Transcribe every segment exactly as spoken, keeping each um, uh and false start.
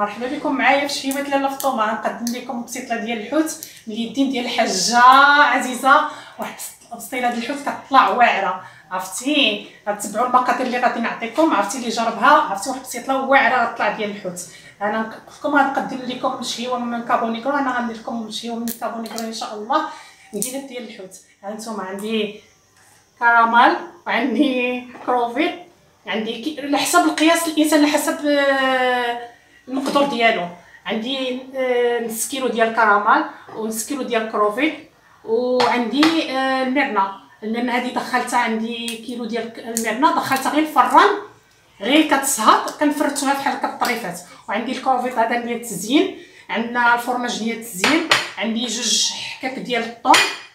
مرحبا بكم معايا في شهيوات لاله فطومه. غنقدم لكم بسيطه ديال الحوت من اليدين ديال الحاجه عزيزه. واحد البسطيله ديال الحوت كتطلع واعره، عرفتي؟ غتبعوا المقادير اللي غادي نعطيكم، عرفتي اللي جربها عرفتي واحد البسيطه واعره غتطلع ديال الحوت. انا قلت لكم غنقدم لكم شهيوه من كابونيكرو، انا غندير لكم شهيوه من كابونيكرو ان شاء الله مدينه ديال الحوت. ها انتم عندي كراميل وعندي كروفيت، عندي على حسب القياس الانسان على حسب المقدور ديالو. عندي نص كيلو ديال كراميل ونص كيلو ديال كروفيت، وعندي المرنه. المرنه هذه دخلتها، عندي كيلو ديال المرنه دخلتها غير الفران غير كتصهد كنفرتوها بحال هكا الطريفات. وعندي الكروفيت هذا ديال التزيين، عندنا الفرماج ديال التزيين، عندي جوج حكاك ديال الطون،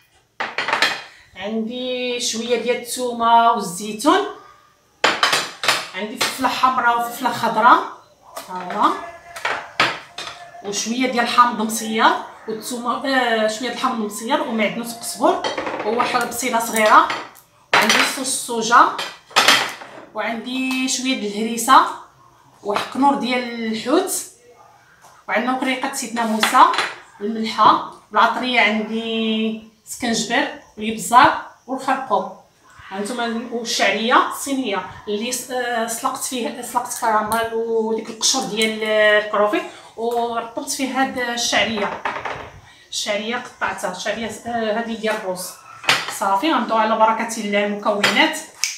عندي شويه ديال الثومه والزيتون، عندي فلفله حمراء وفلفله خضراء ها هو، وشويه ديال الحامض مصير والثومه آه شويه ديال الحامض مصير ومعدنوس قزبر وواحد بصيله صغيره، وعندي صوص الصوجا، وعندي شويه ديال الهريسه وحقنور ديال الحوت، وعندنا قريقه سيدنا موسى، الملحه والعطريه، عندي سكنجبر والابزار والخرقوم. هانتوما والشعريه الصينيه اللي سلقت فيه سلقت كراميل وديك القشور ديال الكروفيت ورطبت فيه هاد الشعريه. الشعريه قطعتها، الشعريه هذه ديال الروز. صافي غنبداو على بركه الله المكونات.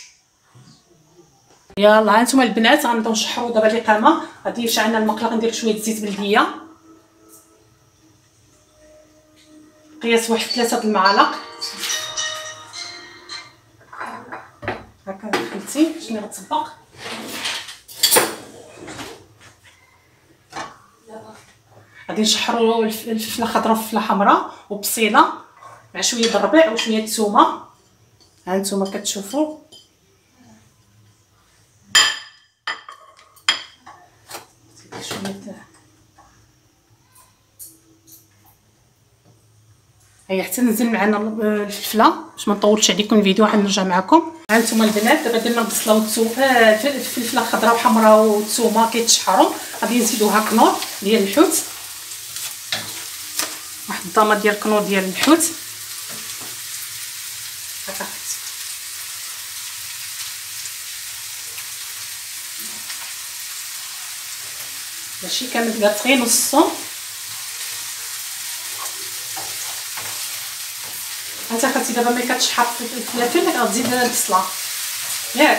يلا هانتوما البنات غنبداو نشحروا دابا الاقامه. غادي شعلنا المقله، غندير شويه زيت بلديه قياس واحد ثلاثة د المعالق هكا. دخلتي شنو غتطبق غادي نشحروا الفلفله خضراء والفلفله حمراء وبصيله مع شويه د الربيع وشويه الثومه. ها انتم كتشوفوا شويه هيا حتى نزل معنا الفلفله باش ما نطولش عليكم الفيديو. غنرجع معكم. ها انتم البنات دابا درنا البصله والثومه الفلفله الخضراء وحمراء والثومه كيتشحروا. غادي نزيدوها كنور ديال الحوت، واحد الضامه ديال كنور ديال الحوت هكا. ماشي كامل قالت غير نصو. انت خاصتي دابا ملي كتشحر في الفلافل غتزيد البصله ياك.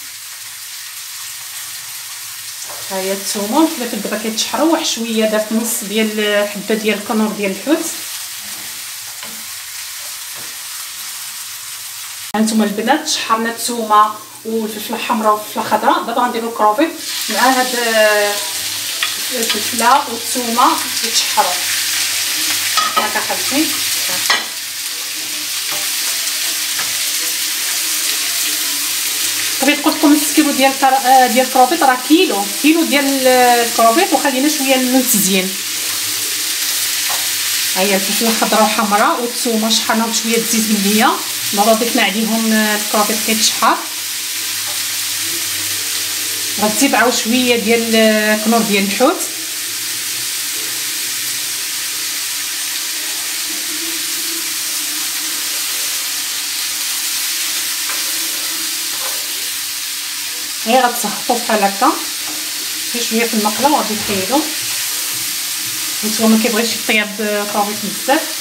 ها هي الثومه والفلافل دابا كيتشحروا. واحد شويه درت نص ديال حبه ديال الكنور ديال الحوت. هانتوما البنات شحرنا الثومه والفلفله الحمراء والفلفله الخضراء. دابا غنديروا الكروفيت مع هاد الفلفله والثومه يتشحروا هكا. خليتي بغيت قلت لكم نص كيلو ديال ديال الكروفيت راه كيلو كيلو ديال الكروفيت وخلينا شويه من التزيين. ها هي الفلفله الخضراء والحمراء والثومه شحرناهم بشويه الزيت بلديه، دابا ضفنا عليهم الكروفيت كيتشحر. غتزيد عاود شويه ديال الكنور ديال الحوت. هي غتسخطوا بحال هكا غير شويه في المقله وغادي تحيدوا. نتوما ما كيبغيش يطيب الكروفيت بزاف.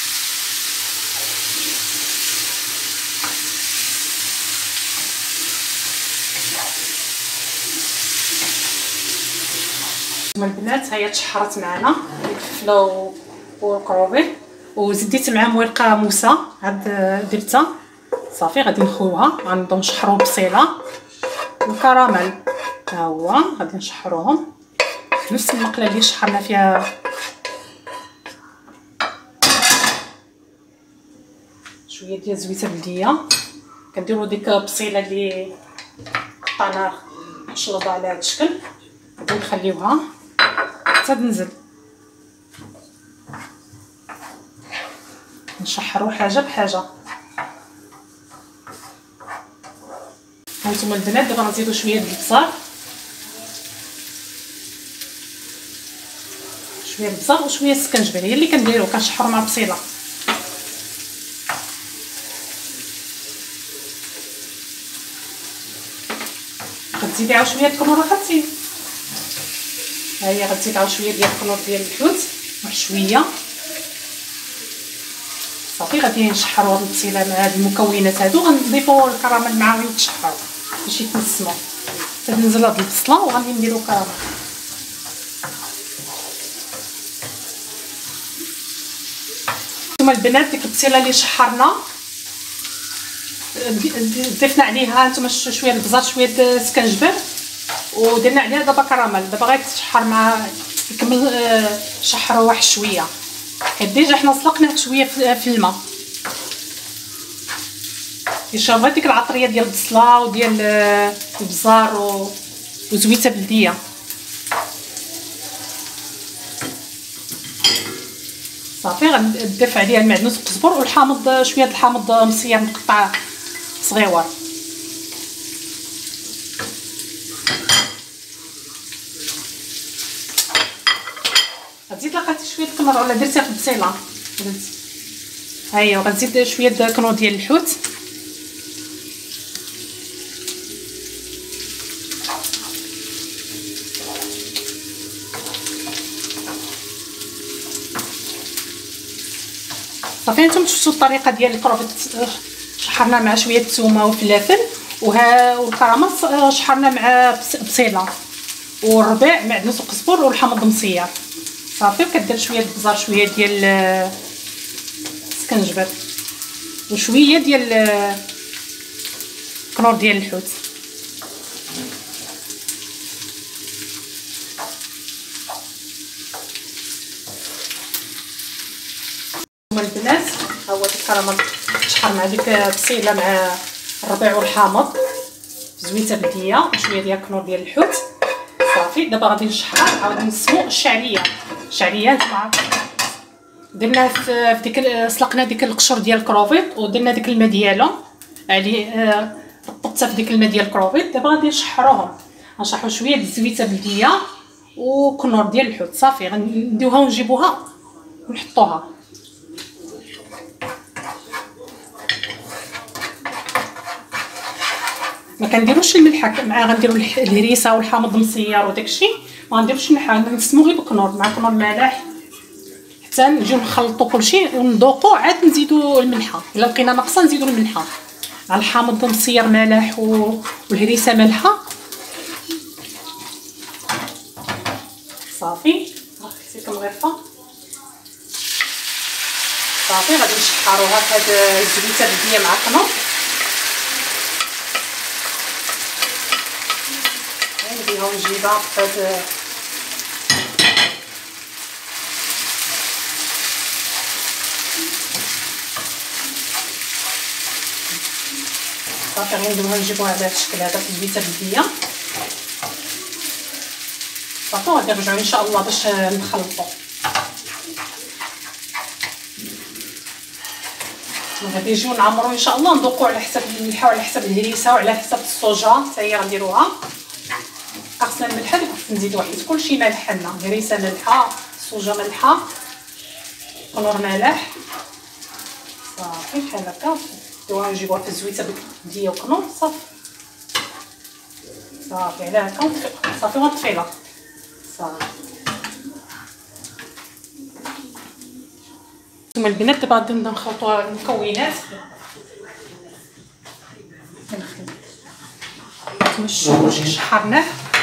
البنات هي تشحرت معنا الفلفله والكروفيت وزديت معاهم ورقه موسى عاد درتها. صافي غادي نخوها. غنبداو نشحروا بصيله والكراميل ها هو غادي نشحروهم في نفس المقله اللي شحرنا فيها. شويه ديال الزويته بلديه كنديروا ديك البصيله اللي قطعناها حشلضه على هذا الشكل. غادي نخليوها حتى تنزل. نشحروا حاجه بحاجه. هانتوما البنات دابا غنزيدو شويه د البصل شويه البزار وشويه السكنجبير هي اللي كنديرو، كنشحرو مع البصيله. غتزيدي عاود شويه الكنور اخاتي، ها هي غتزيد عاود شويه ديال الكنور ديال الحوت، واحد شويه صافي. غادي نشحروا هاد البصيله مع هاد المكونات هادو، غنضيفوا الكراميل معاهم يتشحروا باش يتنسموا. تنزل هاد البصله وغادي نديرو كراميل. نتوما البنات ديك البصيله اللي شحرنا ضفنا عليها نتوما شويه البزار شويه السكنجبر ودرنا عليها دابا كراميل. دابا غيتشحر مع يكمل شحروا واحد شويه، حيت ديجا حنا سلقناه شويه في الماء يشرب هذيك العطريه ديال البصله وديال البزار وزويته بلديه. صافي غنضيف عليها المعدنوس والقزبر والحامض، شويه الحامض مصير مقطع صغيور. غتزيد لقيتي شويه الكنور ولا درتيها في البصيله، ها هي. وغنزيد شويه الكنور ديال الحوت، صافي. نتوما شفتوا الطريقه ديال الكروفيت، شحرنا مع شويه الثومه وفلافل، وها والكراميل شحرنا مع بصيله والربيع معدنوس وقزبر والحامض مصير صافي. وكدير شويه البزار شويه ديال السكنجبر وشويه ديال الكنور ديال الحوت. هما البنات ها هو الكراميل تشحر مع ديك البصيله مع الربيع والحامض زويته بلديه وشويه ديال الكنور ديال الحوت صافي. دابا غادي نشحر عاود نسمو الشعريه. الشعريه نتوما درنا في ديك سلقنا ديك القشر ديال الكروفيت ودرنا ديك الماء ديالو عليه، رطبتها في ديك الماء ديال الكروفيت. دابا غادي نشحروهم، غنشحروا شويه د الزويته بلديه وكنور ديال الحوت صافي. غنديوها ونجيبوها ونحطوها. ما كنديروش الملح مع، غنديروا الهريسه والحامض مصير وداكشي، ما غنديروش الملح، غنسمو غير بكنور مع كنور مالح حتى نجيو نخلطوا كلشي ونذوقوا، عاد نزيدوا الملحه. الا لقينا ناقصه نزيدوا الملحه مع الحامض مصير مالح والهريسه مالحه صافي. خصيكم غرفه صافي. غادي نشحروها في هاد الزويته البلديه مع الكنور. نديرها ونجيبها في هاد صافي. غنديروها نجيبوها على هاد الشكل هذا في الزويته البلديه صافي. وغادي نرجعو ان شاء الله باش نخلطو. غادي نجيو نعمرو ان شاء الله، نذوقو على حسب الملح وعلى حسب الهريسه وعلى حسب الصوجا حتى هي غنديروها. خاصنا الملح اللي خصنا نزيدو حيت كلشي مالح لنا، الهريسه مالحه، الصوجا مالحه، الكنور مالح صافي. بحال هكا نديروها نجيبوها في الزويته بلديه وكنور صافي صافي. على هكا صافي ونطفيلها صافي. نتوما البنات دابا غادي نبداو نخلطوا المكونات. نتوما كلشي شحرناه.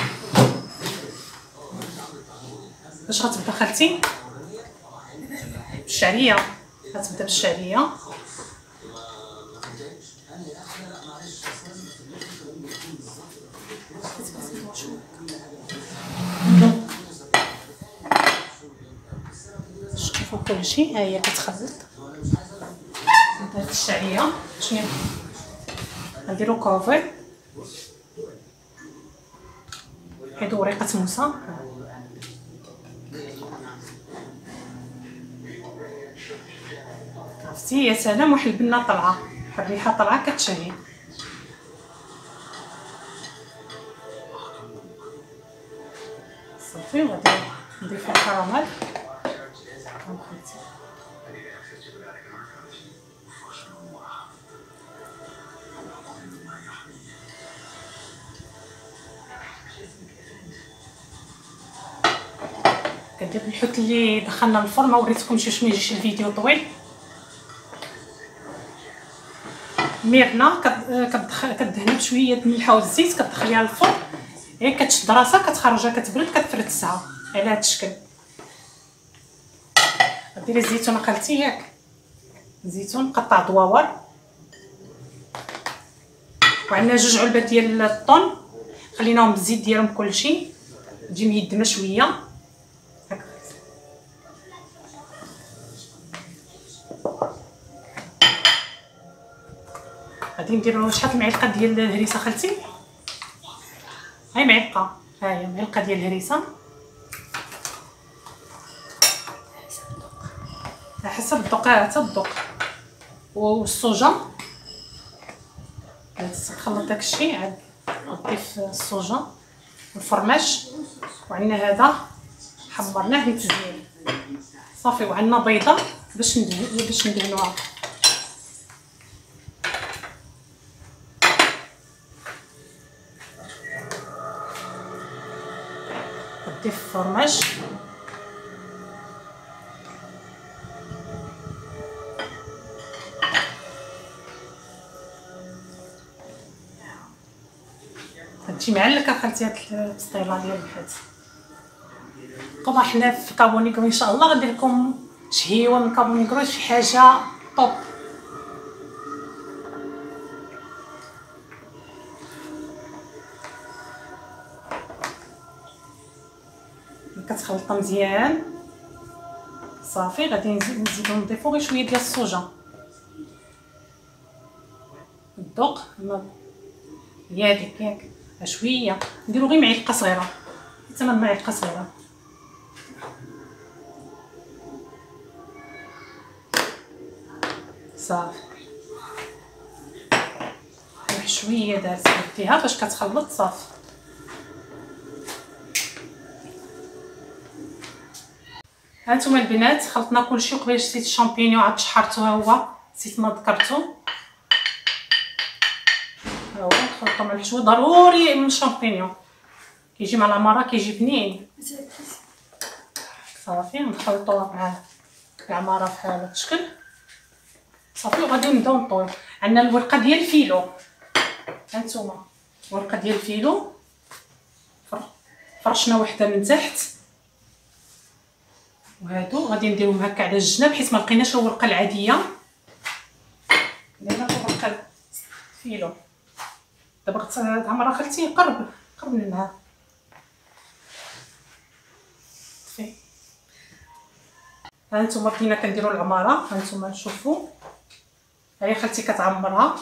باش غتبدا خالتي؟ بالشعريه، غتبدا بالشعريه شوفوا كلشي. ها هي كتخلط. هاد الشعريه شنو غنديرو كوفي، حيدو وريقه موسى عرفتي. يا سلام واحد البنه طالعه، واحد الريحه طالعه كتشهي صافي. وغادي نضيفو الكراميل دابا الحوت اللي دخلنا الفرن ما وريتكمش باش ما يجيش الفيديو طويل. ميرنا كدهنها بشويه الملحه والزيت، كتدخليها للفرن، هي كتشد راسها كتخرجها كتبرد كتفرتسها على هذا الشكل. ديري الزيتون خالتي ياك، الزيتون مقطع دواور، وعندنا جوج علبات ديال الطون خليناهم بالزيت ديالهم كلشي تجي ميدمه شويه هكا. غادي نديرو شحال المعلقه ديال الهريسه خالتي، هاي معلقه، ها هي معلقه ديال الهريسه على حسب الذوق، حتى الذوق. والصوجا تخلط داكشي، عاد نضيف الصوجا والفرماج، وعندنا هذا حمرناه للتزيين صافي، وعندنا بيضه باش ندهن باش ندهنوها. نضيف الفرماج هادشي معلكه خالتي. هاد البسطيله ديال الحوت طبعا حنا في كابونيكرو ان شاء الله غندير لكم شهيوه من كابونيكرو، شي حاجه طوب. كتخلطها مزيان صافي. غادي نزيدو نضيفو غير شويه ديال الصوجا، الذوق هي هذيك ياك، شويه نديرو غير معلقه صغيره، حتى من معلقه صغيره صافي. واحد شويه دارت ديها باش كتخلط صافي. هانتوما البنات خلطنا كلشي، وقبيله شتيت الشامبينيون عاد شحرتو، ها هو نسيت ما ذكرتو، ها هو نخلطو مع الحشوه. ضروري من الشامبينيون كيجي مع العماره كيجي بنين صافي. نخلطوها مع العماره بحال هذا الشكل صافي. وغادي نبداو نطويو. عندنا الورقه ديال الفيلو، هانتوما ورقه ديال الفيلو فرشنا وحده من تحت، وهادو غادي نديرهم هكا على الجناب حيت ما لقيناش الورقه العاديه، درنا الورقه الفيلو. دابا غت عمرها خالتي قرب قرب منها صافي. هانتوما بدينا كنديروا العماره، هانتوما شوفوا هاي خالتي كتعمرها.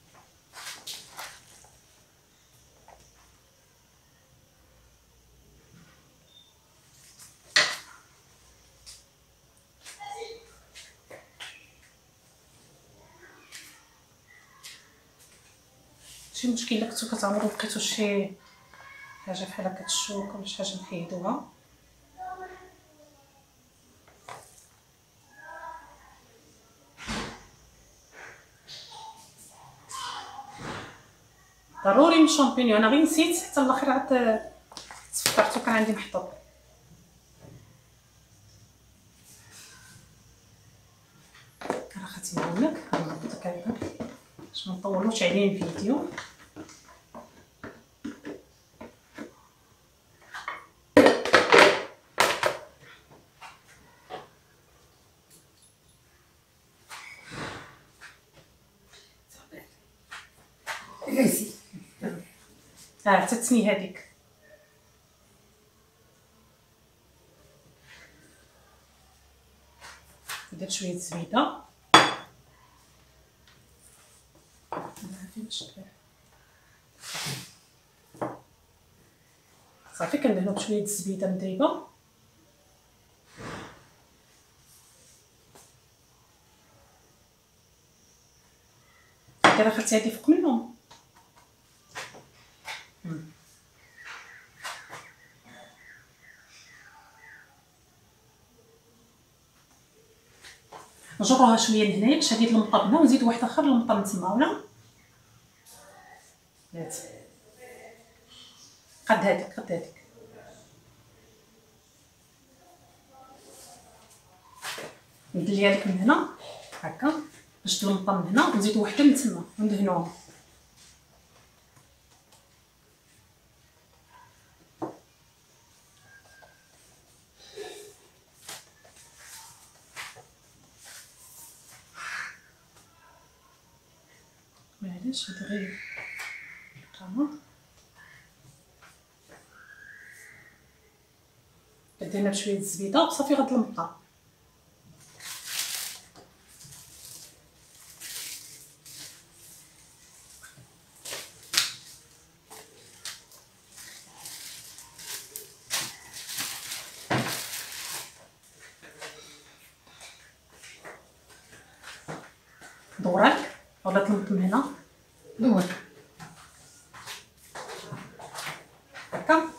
شي مشكل الا كنتو كتعمروا لقيتو شي حاجه بحال هكا الشوكه ولا شي حاجه نحيدوها. ضروري من الشامبينيون، انا غير نسيت حتى الاخير عاد تفكرتو كان عندي محطوط. راه خاتي نعاونك نربطك هكا باش ما نطولوش عليه الفيديو. ها حتى تسني هذيك درت شويه زبيده صافي. كندهنو بشويه الزبيده مدريبه كده. خلتي هادي فوق منهم نجروها شويه لهنايا باش هادي المطبنه، ونزيد واحد اخر المطبن تما ولا هات قد هاديك قد هاديك ندليها لك من هنا هكا باش تلمطها من هنا، ونزيد وحده من تما وندهنوها. معليش هاد غير القمر درنا بشويه الزبيده وصافي غتلمطها. دورك ولا تلمط من هنا؟ دور هكا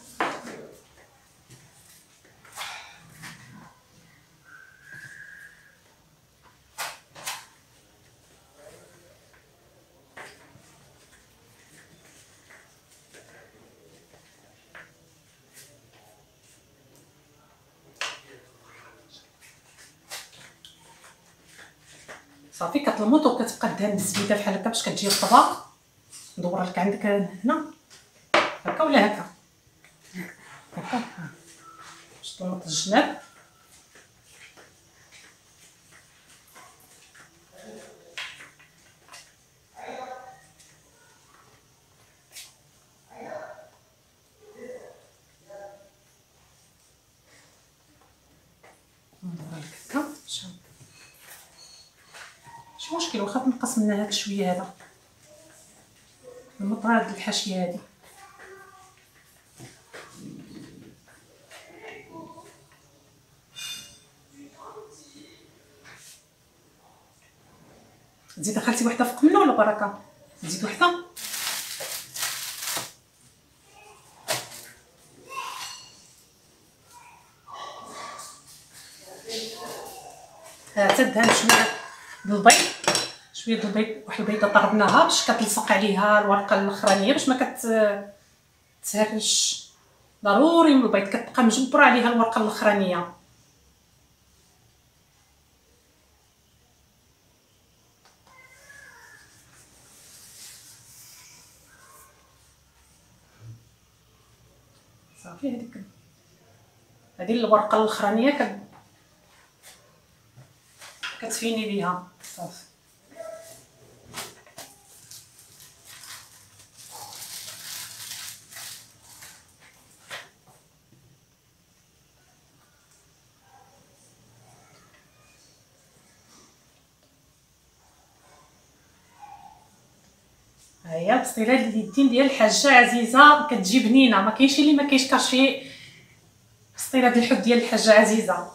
صافي كتلمط وكتبقى دهن الزبيده بحال هكا باش كتجي الطبق. ندور لك عندك هنا هكا ولا هكا هكا باش تلمط الجناب. ندور لك هكا شحال ماشي مشكل، واخا تنقص منها هاد شويه هذا نلمط هاد الحاشيه هادي. تزيد دخلتي وحده فوق منه ولا بركه؟ تزيد وحده. ها تدهن شويه بالبيض، شويه البيض، واحد البيضه طربناها باش كتلصق عليها الورقه الاخرانيه باش ما كتهرش. ضروري من البيض كتبقى مجبره عليها الورقه الاخرانيه. صافي هذيك هذه الورقه الاخرانيه كت كتفيني بيها صافي. ها هي بسطيله اليدين ديال الحاجه عزيزه كتجي بنينه، ما كاينش اللي ما كيشكرش في بسطيله ديال الحوت ديال الحاجه عزيزه.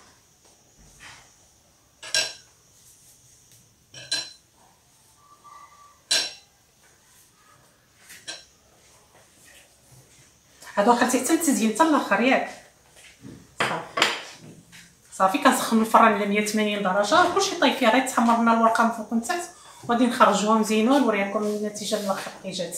هادو خلتي حتى التزيين حتى الاخر ياك. صافي صافي كنسخنوا الفران على مية وثمانين درجه كلشي طايب فيها، غير تحمر لنا الورقه من فوق ومن تحت وغادي نخرجوها ونزينوها ونوريكم النتيجه الاخر كي جات.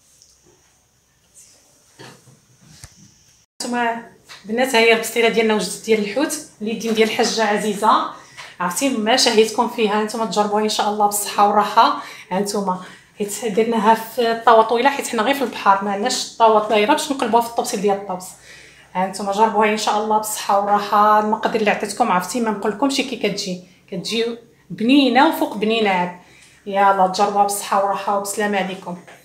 نتوما البنات ها هي البسطيله ديالنا وجدت ديال الحوت اليدين ديال الحاجه عزيزه. عرفتي ما شهيتكم فيها، نتوما تجربوها ان شاء الله بالصحه والراحه. ها نتوما حيت درناها في الطاوه طويله حيت حنا غير في البحر ما عندناش الطاوه دايره باش نقلبوها في الطبسيل ديال الطبس. ها نتوما جربوها ان شاء الله بالصحه والراحه. المقادير اللي عطيتكم عرفتي ما نقولكمش كي كتجي كتجي بنينه وفوق بنينه عاد. يلا تجربوها بالصحه والراحه وبسلامه عليكم.